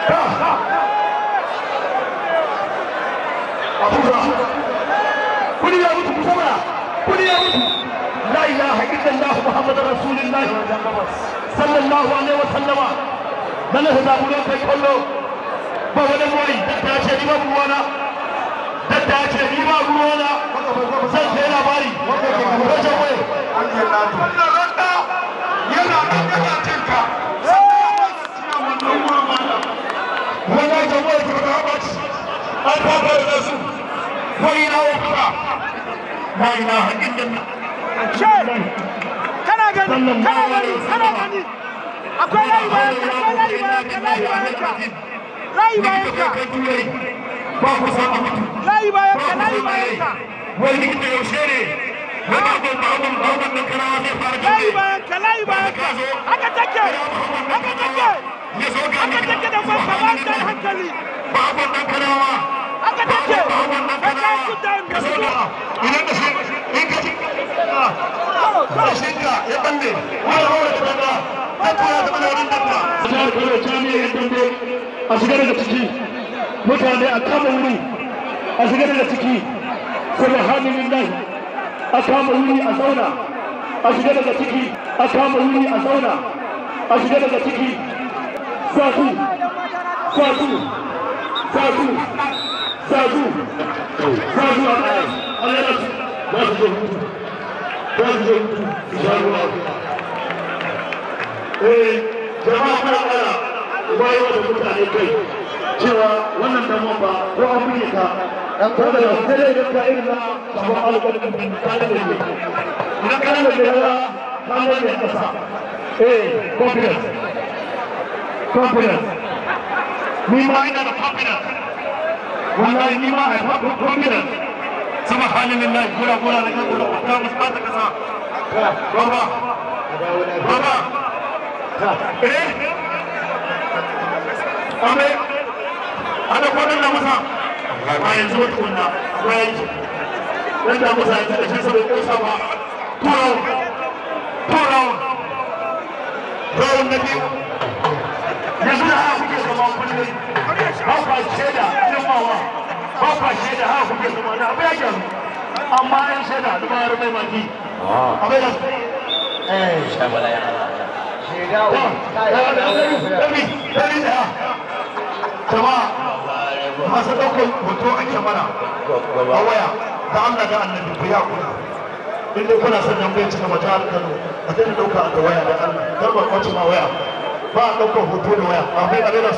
لا اله الا الله محمد رسول الله صلى الله عليه وسلم من هذا بلوك كله بابا موي دتا شي بابا وانا دتا شي بابا وانا سنتنا باري وجهه الله ردا يلا ردا تنكا ولا جوال كرامات البابا الرسول وإلى أخرى لا إله إلا الله شيء كنا غني akwai layi bayanka wani da yaushe ne layi bayanka haka take da banka hankali haka take ka kudan da su idan da shi in ka ci shinka ya balle wani hore da banda ta tura da wurin dabba jami'ar Kano jami'ar dambe a shiga daga ciki mutane a kama wuri a shiga daga ciki subhanallah a kama wuri a zauna a shiga daga ciki a kama wuri a zauna a shiga daga ciki sasu a ɗaya Allah ba su jama'a kuna ƙara wayo da mutane kai cewa wannan damuwa ba ko an buge ka ko da yau sai dai ka irin na sabon alƙalin ka da ne idan kana da yawa ka ne da kasa confidence ni ma ina da confidence wallahi ni ma I have confidence subhanallah gura da gura ta musbata kasa baba ame ana kwanan da musa a yanzu wata wanda bayan wanda musa ya da shi saboda ƙarsa ba turawa na biyu yanzu da haka kuke zama kullum ba kwa shaida ilmawa ba kwa shaida haka kuke zama na abu ya gyaru amma yan shaida da bayar mai maki abai da shabala ya masu ɗaukar hoto a kyamara a waya da Allah da annabi ku ya kula inda kuna son nan bai cika mata Kano a zai ɗauka da waya da Allah kar ba kwace ma waya ba a ɗaukar hoto da waya a bai abin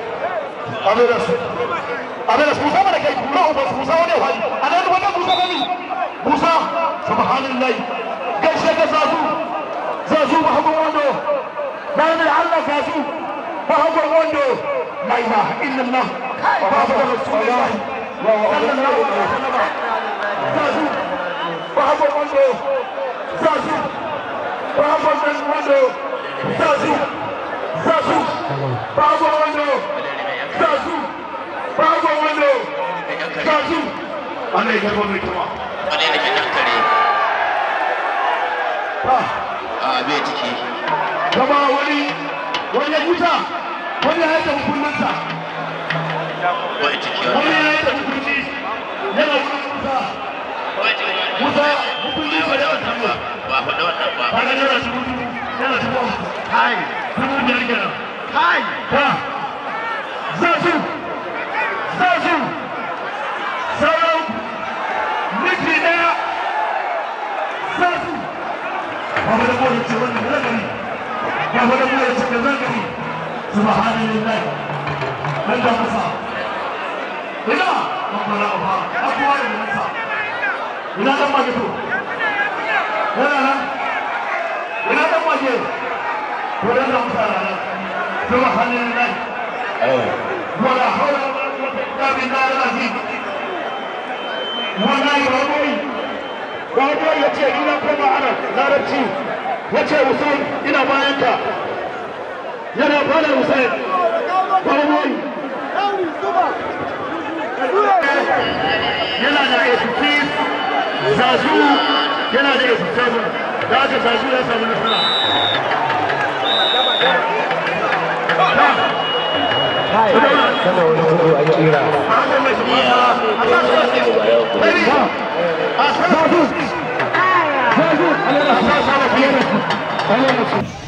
su musa mana kai kura uba su musa wani hali a nan wannan musa gani musa subhanallahi gaishe ga zazu mahabbin wando bayan Allah zazu mahabbin wando la ilaha illallah muhammadu rasulullah sallallahu alaihi wasallam zazu mahabbin wando zazu mahabbin wando zazu mahabbin wando zazu ana yi gaba mai kuma wani da ke dankare a bai ciki kama wani ya huta wani ya haita hukuninsa bai ciki wani ya haita hukunci yana wurin musa hukunci ba da wata ba ba faɗa wannan ba ba ga yana shi hutu yana shi hutu kai kuma biyar kenan kai ta zazu sauran miki ɗaya zazu ba da kowace ce wannan da zagari ba da kowace ce da zagari subhanallah dan da masa ina babbara ba abuwa da masa ina dan mage to yana nan ina dan mage to dan da masa subhanallah wala hawla wala quwwata illa billahi al-azim wallahi raboyi ya ce ina koma ana larabci ya ce Hussein ina bayanka yana fara Hussein raboyi yana da asusi zazu yana da asusi da aka zazu ya samu nasara Zazu